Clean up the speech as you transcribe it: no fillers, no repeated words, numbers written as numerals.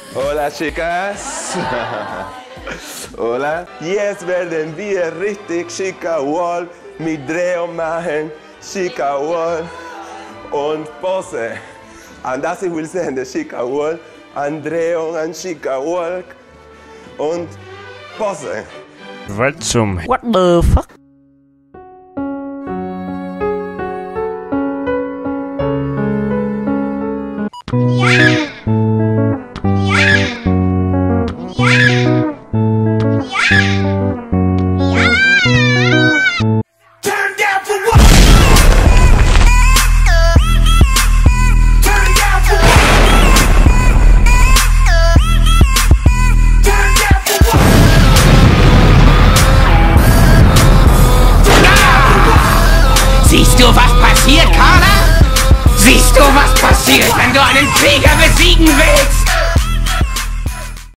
Hola, chicas. Hola. Jetzt werden wir richtig schicker Wall mit Dreh und machen. Schicker Wall und Pose. Und das ich will sehen, der schicker Wall, an Drehung, an schicker Wall und Pose. Was zum What the fuck? Siehst du, was passiert, Carla? Siehst du, was passiert, wenn du einen Krieger besiegen willst?